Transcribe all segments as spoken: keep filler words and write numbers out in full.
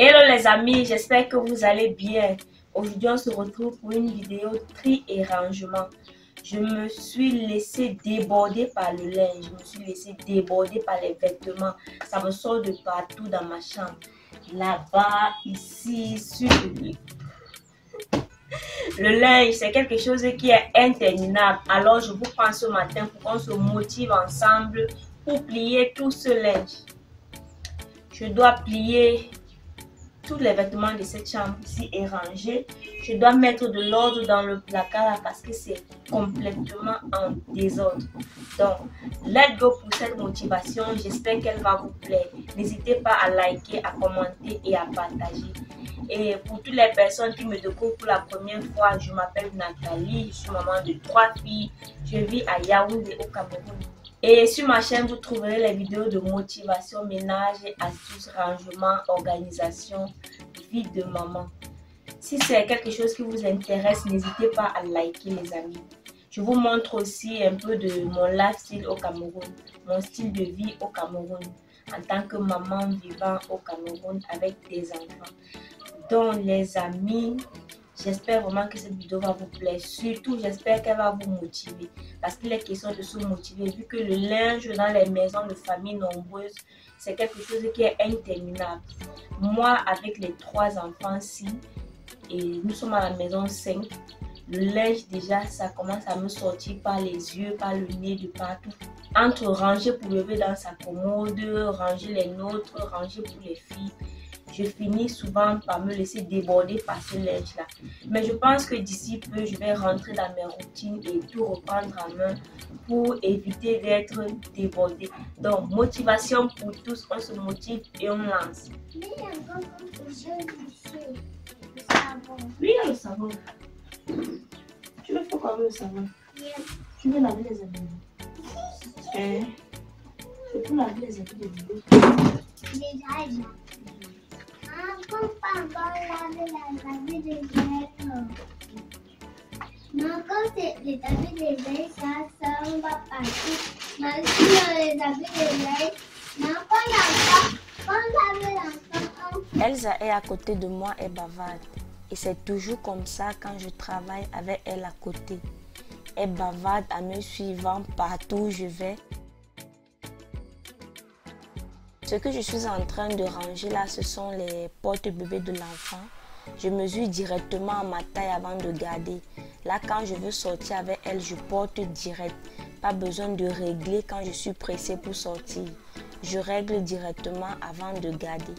Hello les amis, j'espère que vous allez bien. Aujourd'hui, on se retrouve pour une vidéo tri et rangement. Je me suis laissé déborder par le linge, je me suis laissé déborder par les vêtements. Ça me sort de partout dans ma chambre. Là-bas, ici, sur le lit. Le linge, c'est quelque chose qui est interminable. Alors, je vous prends ce matin pour qu'on se motive ensemble pour plier tout ce linge. Je dois plier tous les vêtements de cette chambre ici est rangé. Je dois mettre de l'ordre dans le placard parce que c'est complètement en désordre. Donc, let's go pour cette motivation. J'espère qu'elle va vous plaire. N'hésitez pas à liker, à commenter et à partager. Et pour toutes les personnes qui me découvrent pour la première fois, je m'appelle Nathalie, je suis maman de trois filles. Je vis à Yaoundé au Cameroun. Et sur ma chaîne, vous trouverez les vidéos de motivation, ménage, astuces, rangement, organisation, vie de maman. Si c'est quelque chose qui vous intéresse, n'hésitez pas à liker les amis. Je vous montre aussi un peu de mon lifestyle au Cameroun, mon style de vie au Cameroun, en tant que maman vivant au Cameroun avec des enfants. Donc les amis, j'espère vraiment que cette vidéo va vous plaire. Surtout, j'espère qu'elle va vous motiver. Parce qu'il est question de se motiver. Vu que le linge dans les maisons de familles nombreuses, c'est quelque chose qui est interminable. Moi, avec les trois enfants-ci, et nous sommes à la maison cinq, le linge déjà, ça commence à me sortir par les yeux, par le nez, de partout. Entre ranger pour lever dans sa commode, ranger les nôtres, ranger pour les filles. Je finis souvent par me laisser déborder par ce linge-là. Mais je pense que d'ici peu, je vais rentrer dans mes routines et tout reprendre en main pour éviter d'être débordée. Donc, motivation pour tous, on se motive et on lance. Oui, il y a le savon. Tu veux faire quoi avec le savon? Tu veux laver les habits? Hein? Je peux laver les habits de bébé. Déjà, Maman, pas encore laver les habits de bébé. Non, quand c'est les habits de bébé, ça, ça, on va partir. Mais si on les habits de bébé, non, quand l'enfant, quand laver l'enfant, Elsa est à côté de moi et bavarde. Et c'est toujours comme ça quand je travaille avec elle à côté. Elle bavarde en me suivant partout où je vais. Ce que je suis en train de ranger là, ce sont les porte-bébés de l'enfant. Je mesure directement à ma taille avant de garder. Là, quand je veux sortir avec elle, je porte direct. Pas besoin de régler quand je suis pressée pour sortir. Je règle directement avant de garder.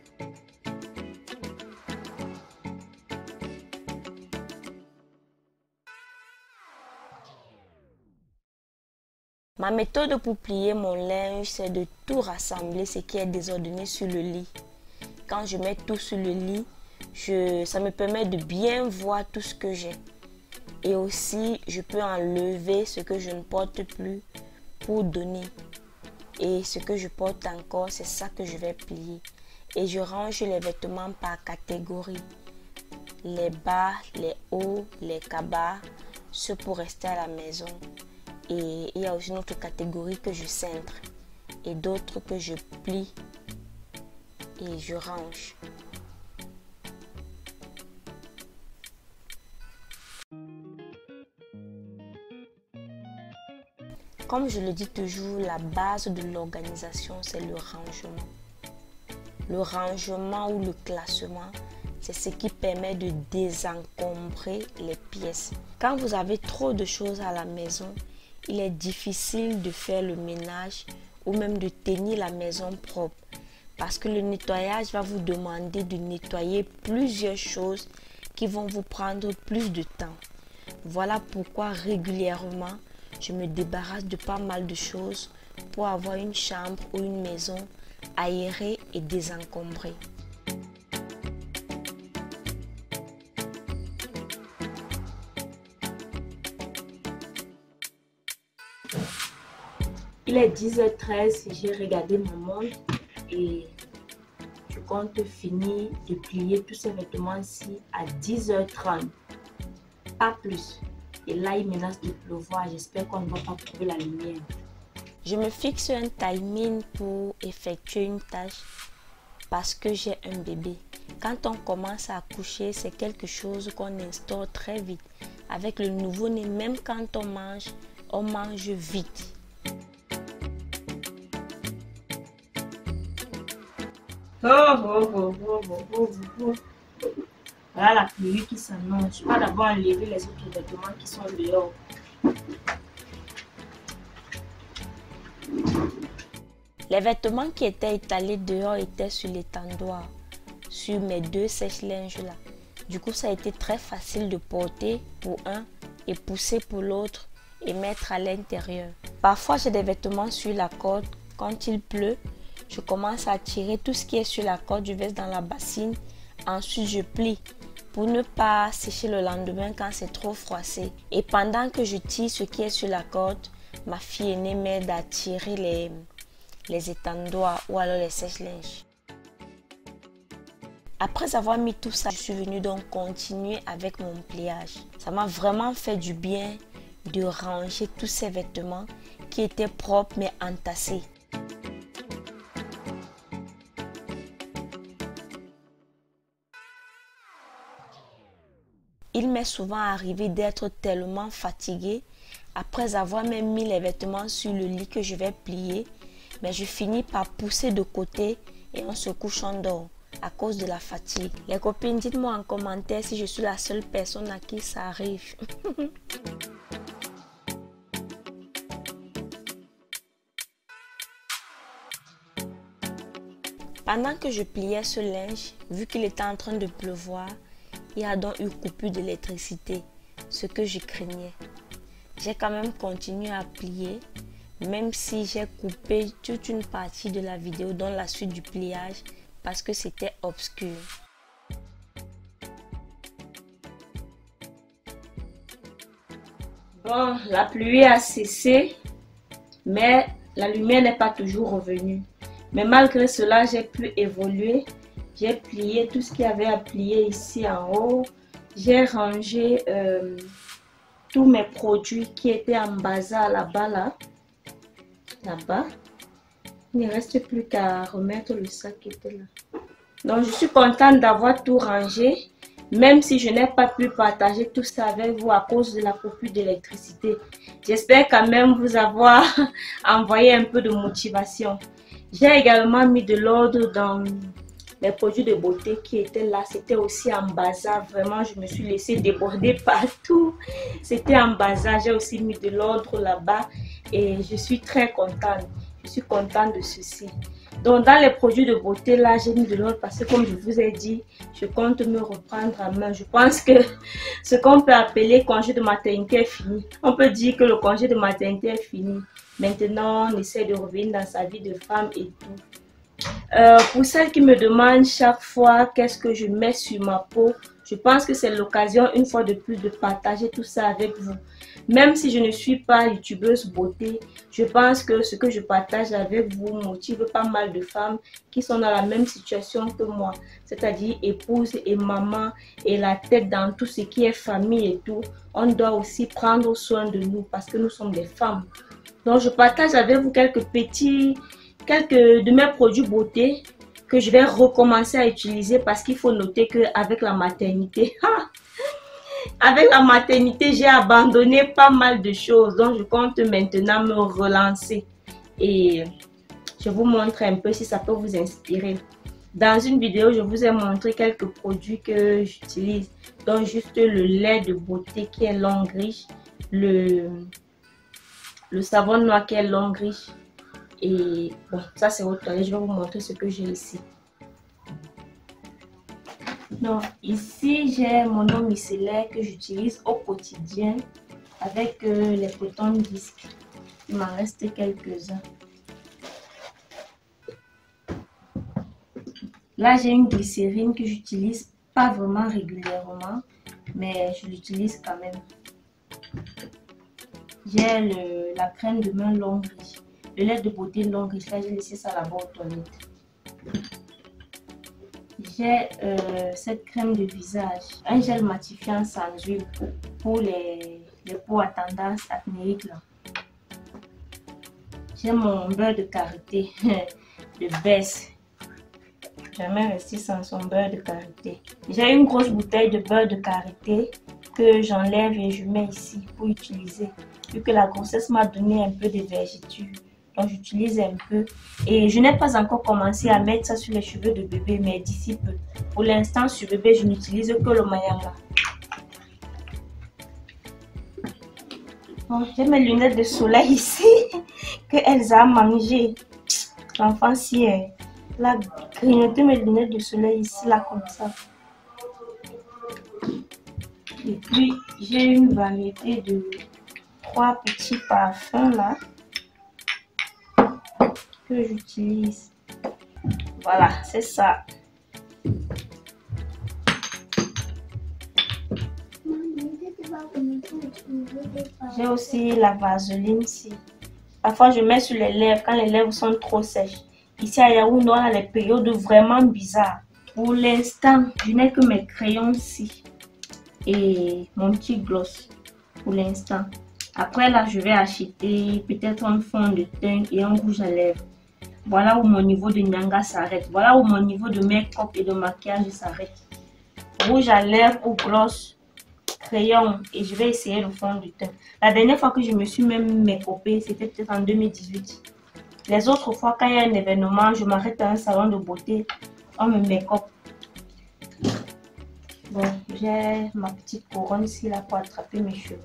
Ma méthode pour plier mon linge, c'est de tout rassembler ce qui est désordonné sur le lit. Quand je mets tout sur le lit, je, ça me permet de bien voir tout ce que j'ai. Et aussi, je peux enlever ce que je ne porte plus pour donner. Et ce que je porte encore, c'est ça que je vais plier. Et je range les vêtements par catégorie. Les bas, les hauts, les cabas, ceux pour rester à la maison. Et il y a aussi une autre catégorie que je cintre et d'autres que je plie et je range. Comme je le dis toujours, la base de l'organisation, c'est le rangement. Le rangement ou le classement, c'est ce qui permet de désencombrer les pièces. Quand vous avez trop de choses à la maison, il est difficile de faire le ménage ou même de tenir la maison propre parce que le nettoyage va vous demander de nettoyer plusieurs choses qui vont vous prendre plus de temps. Voilà pourquoi régulièrement, je me débarrasse de pas mal de choses pour avoir une chambre ou une maison aérée et désencombrée. Il est dix heures treize, j'ai regardé mon montre et je compte finir de plier tous ces vêtements-ci à dix heures trente, pas plus. Et là, il menace de pleuvoir, j'espère qu'on ne va pas trouver la lumière. Je me fixe un timing pour effectuer une tâche parce que j'ai un bébé. Quand on commence à accoucher, c'est quelque chose qu'on instaure très vite. Avec le nouveau-né, même quand on mange, on mange vite. Oh, oh, oh, oh, oh, oh, oh. Voilà la pluie qui s'annonce. Je vais d'abord enlever les autres vêtements qui sont dehors. Les vêtements qui étaient étalés dehors étaient sur l'étendoir, sur mes deux sèche-linges là. Du coup, ça a été très facile de porter pour un et pousser pour l'autre et mettre à l'intérieur. Parfois, j'ai des vêtements sur la corde. Quand il pleut, je commence à tirer tout ce qui est sur la corde, je verse dans la bassine. Ensuite, je plie pour ne pas sécher le lendemain quand c'est trop froissé. Et pendant que je tire ce qui est sur la corde, ma fille aînée m'aide à tirer les, les étendoirs ou alors les sèche-linges. Après avoir mis tout ça, je suis venue donc continuer avec mon pliage. Ça m'a vraiment fait du bien de ranger tous ces vêtements qui étaient propres mais entassés. Il m'est souvent arrivé d'être tellement fatiguée après avoir même mis les vêtements sur le lit que je vais plier, mais je finis par pousser de côté et on se couche en dehors à cause de la fatigue. Les copines, dites-moi en commentaire si je suis la seule personne à qui ça arrive. Pendant que je pliais ce linge, vu qu'il était en train de pleuvoir, il y a donc eu coupure d'électricité, ce que je craignais. J'ai quand même continué à plier, même si j'ai coupé toute une partie de la vidéo dans la suite du pliage parce que c'était obscur. Bon, la pluie a cessé, mais la lumière n'est pas toujours revenue. Mais malgré cela, j'ai pu évoluer. J'ai plié tout ce qu'il y avait à plier ici en haut. J'ai rangé euh, tous mes produits qui étaient en bazar là-bas, là. Là-bas. Il ne reste plus qu'à remettre le sac qui était là. Donc, je suis contente d'avoir tout rangé. Même si je n'ai pas pu partager tout ça avec vous à cause de la coupure d'électricité. J'espère quand même vous avoir envoyé un peu de motivation. J'ai également mis de l'ordre dans les produits de beauté qui étaient là. C'était aussi en bazar. Vraiment, je me suis laissée déborder partout. C'était en bazar. J'ai aussi mis de l'ordre là-bas. Et je suis très contente. Je suis contente de ceci. Donc, dans les produits de beauté, là, j'ai mis de l'ordre parce que, comme je vous ai dit, je compte me reprendre à main. Je pense que ce qu'on peut appeler congé de maternité est fini. On peut dire que le congé de maternité est fini. Maintenant, on essaie de revenir dans sa vie de femme et tout. Euh, pour celles qui me demandent chaque fois qu'est-ce que je mets sur ma peau, je pense que c'est l'occasion une fois de plus de partager tout ça avec vous. Même si je ne suis pas youtubeuse beauté, je pense que ce que je partage avec vous motive pas mal de femmes qui sont dans la même situation que moi. C'est-à-dire épouse et maman et la tête dans tout ce qui est famille et tout. On doit aussi prendre soin de nous parce que nous sommes des femmes. Donc je partage avec vous quelques petits, quelques de mes produits beauté que je vais recommencer à utiliser parce qu'il faut noter qu'avec la maternité, avec la maternité, j'ai abandonné pas mal de choses. Donc je compte maintenant me relancer et je vous montre un peu si ça peut vous inspirer. Dans une vidéo, je vous ai montré quelques produits que j'utilise. Donc juste le lait de beauté qui est longue riche, le, le savon noir qui est longue riche. Et bon, ça c'est autre. Je vais vous montrer ce que j'ai ici. Donc ici j'ai mon eau micellaire que j'utilise au quotidien avec euh, les cotons disques. Il m'en reste quelques-uns. Là j'ai une glycérine que j'utilise pas vraiment régulièrement, mais je l'utilise quand même. J'ai la crème de main longue riche. Le lait de beauté longue riche, là j'ai laissé ça là-bas aux toilettes. J'ai euh, cette crème de visage, un gel matifiant sans huile pour, pour les, les peaux à tendance acnéique là. J'ai mon beurre de karité de baisse. jamais rester sans son beurre de karité. J'ai une grosse bouteille de beurre de karité que j'enlève et je mets ici pour utiliser. Vu que la grossesse m'a donné un peu de vergeture, donc j'utilise un peu. Et je n'ai pas encore commencé à mettre ça sur les cheveux de bébé, mais d'ici peu. Pour l'instant, sur bébé, je n'utilise que le mayanga. Bon, j'ai mes lunettes de soleil ici que Elsa a mangé. L'enfant si elle a grignoté mes lunettes de soleil ici, là, comme ça. Et puis, j'ai une variété de trois petits parfums là que j'utilise. Voilà, c'est ça. J'ai aussi la vaseline ici. Parfois, je mets sur les lèvres quand les lèvres sont trop sèches. Ici à Yaoundé, on a les périodes vraiment bizarres. Pour l'instant, je n'ai que mes crayons ici et mon petit gloss pour l'instant. Après là, je vais acheter peut-être un fond de teint et un rouge à lèvres. Voilà où mon niveau de nyanga s'arrête. Voilà où mon niveau de make-up et de maquillage s'arrête. Rouge à lèvres ou gloss, crayon, et je vais essayer le fond de teint. La dernière fois que je me suis même make-upée, c'était peut-être en deux mille dix-huit. Les autres fois, quand il y a un événement, je m'arrête à un salon de beauté, on me make-up. Bon, j'ai ma petite couronne ici là pour attraper mes cheveux.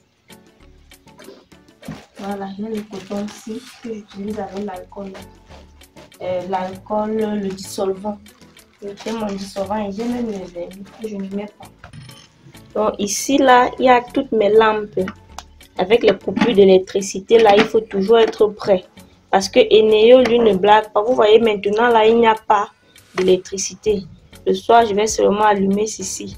Voilà, j'ai le coton ici que j'utilise avec l'alcool. Euh, l'alcool, le dissolvant. J'ai mon dissolvant et j'ai même le vernis que je ne mets pas. Donc ici là, il y a toutes mes lampes. Avec les coupures d'électricité là, il faut toujours être prêt. Parce que Eneo, lui, ne blague pas. Vous voyez maintenant là, il n'y a pas d'électricité. Le soir, je vais seulement allumer ceci.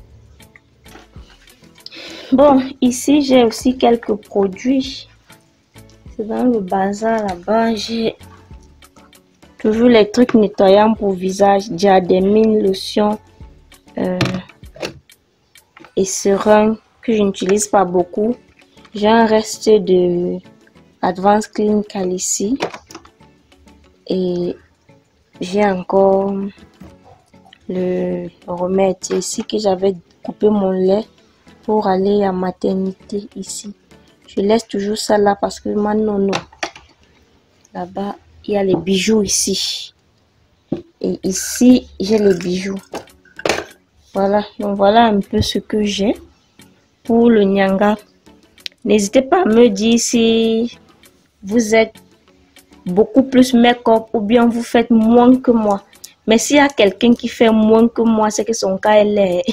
Bon, ici, j'ai aussi quelques produits. C'est dans le bazar là-bas. J'ai toujours les trucs nettoyants pour visage. Diadémine, lotion euh, et serum que je n'utilise pas beaucoup. J'ai un reste de Advanced Clinical ici. Et j'ai encore le remède ici que j'avais coupé mon lait pour aller à maternité ici. Je laisse toujours ça là parce que maintenant non. Là-bas, il y a les bijoux ici. Et ici, j'ai les bijoux. Voilà, donc voilà un peu ce que j'ai pour le nyanga. N'hésitez pas à me dire si vous êtes beaucoup plus make-up ou bien vous faites moins que moi. Mais s'il y a quelqu'un qui fait moins que moi, c'est que son cas est laid.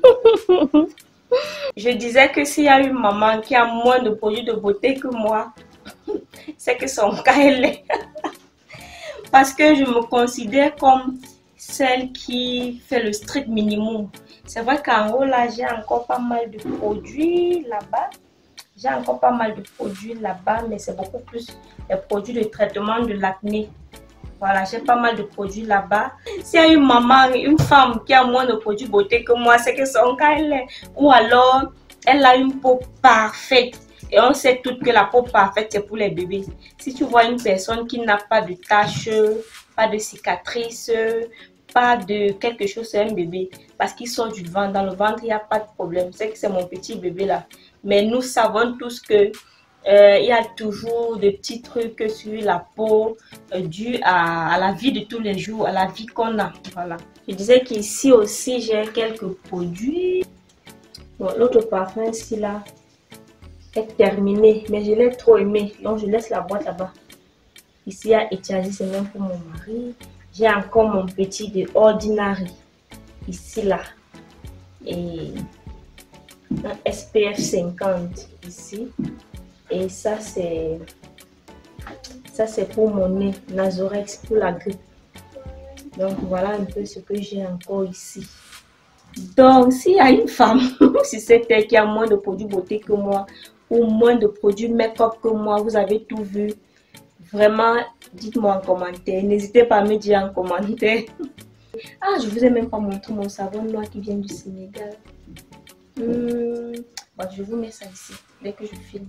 Je disais que s'il y a une maman qui a moins de produits de beauté que moi, c'est que son cas est laid. Parce que je me considère comme celle qui fait le strict minimum. C'est vrai qu'en haut là, j'ai encore pas mal de produits là-bas. J'ai encore pas mal de produits là-bas, mais c'est beaucoup plus les produits de traitement de l'acné. Voilà, j'ai pas mal de produits là-bas. S'il y a une maman, une femme qui a moins de produits beauté que moi, c'est que son cas elle est. Ou alors, elle a une peau parfaite. Et on sait toutes que la peau parfaite, c'est pour les bébés. Si tu vois une personne qui n'a pas de taches, pas de cicatrices, pas de quelque chose sur un bébé, parce qu'il sort du ventre, dans le ventre, il n'y a pas de problème. C'est que c'est mon petit bébé là. Mais nous savons tous que euh, il y a toujours des petits trucs sur la peau euh, dû à, à la vie de tous les jours, à la vie qu'on a. Voilà. Je disais qu'ici aussi j'ai quelques produits. Bon, l'autre parfum ici là est terminé, mais je l'ai trop aimé, donc je laisse la boîte là-bas. Ici il y a Etiasi, c'est même pour mon mari. J'ai encore mon petit de Ordinary ici là et un S P F cinquante ici, et ça c'est ça c'est pour mon nez, Nasorex pour la grippe. Donc voilà un peu ce que j'ai encore ici. Donc s'il y a une femme, si c'est elle qui a moins de produits beauté que moi ou moins de produits make-up que moi, vous avez tout vu, vraiment dites-moi en commentaire, n'hésitez pas à me dire en commentaire. Ah, je vous ai même pas montré mon savon noir qui vient du Sénégal. Hum, bon, je vous mets ça ici dès que je filme.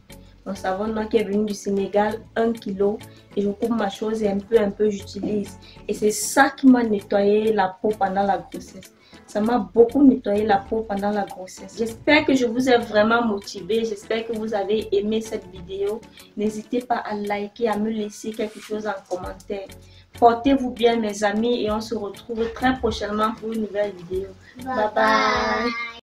mon savon noir qui est venu du Sénégal, un kilo. Et je coupe ma chose et un peu, un peu, j'utilise. Et c'est ça qui m'a nettoyé la peau pendant la grossesse. Ça m'a beaucoup nettoyé la peau pendant la grossesse. J'espère que je vous ai vraiment motivé. J'espère que vous avez aimé cette vidéo. N'hésitez pas à liker, à me laisser quelque chose en commentaire. Portez-vous bien mes amis et on se retrouve très prochainement pour une nouvelle vidéo. Bye bye. Bye.